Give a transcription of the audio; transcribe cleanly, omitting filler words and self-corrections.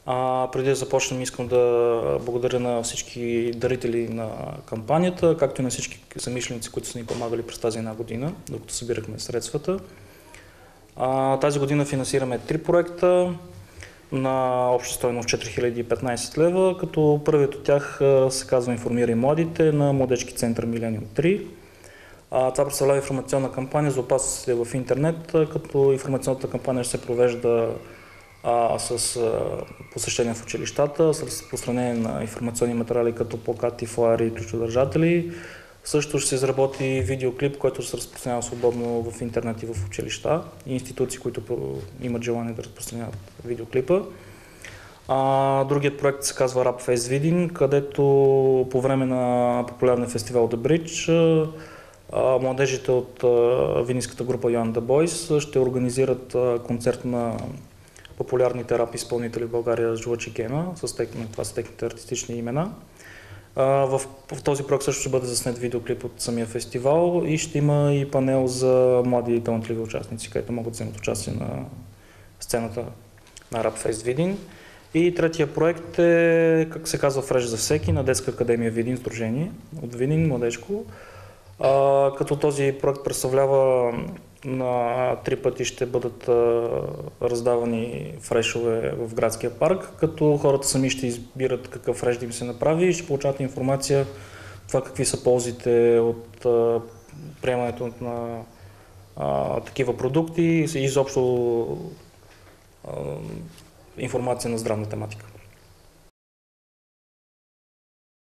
Преди да започнем, искам да благодаря на всички дарители на кампанията, както и на всички замишленици, които са ни помагали през тази една година, докато събирахме средствата. Тази година финансираме 3 проекта на обща стойност 4015 лева, като първият от тях се казва "Информирай младите" на Младежки център Милениум 3. Това представлява информационна кампания за опасностите в интернет, като информационната кампания ще се провежда с посещения в училищата, с разпространение на информационни материали като плакати, флаери и ключодържатели. Също ще се изработи видеоклип, който ще се разпространява свободно в интернет и в училища и институции, които имат желание да разпространяват видеоклипа. Другият проект се казва Rap Fest Видин, където по време на популярния фестивал The Bridge младежите от видинската група Young The Boys ще организират концерт на популярните рап изпълнители в България Жлъч и Кена, това са техните артистични имена. В този проект също ще бъде заснет видеоклип от самия фестивал и ще има и панел за млади и талантливи участници, където могат да вземат участие на сцената на Rap Fest Видин. И третия проект е, как се казва, "Фреш за всеки" на Детска академия Видин, сдружение от Видин, младежко. Като този проект представлява на 3 пъти ще бъдат раздавани фрешове в градския парк, като хората сами ще избират какъв фреш да им се направи и ще получават информация това какви са ползите от приемането на такива продукти и изобщо информация на здравна тематика.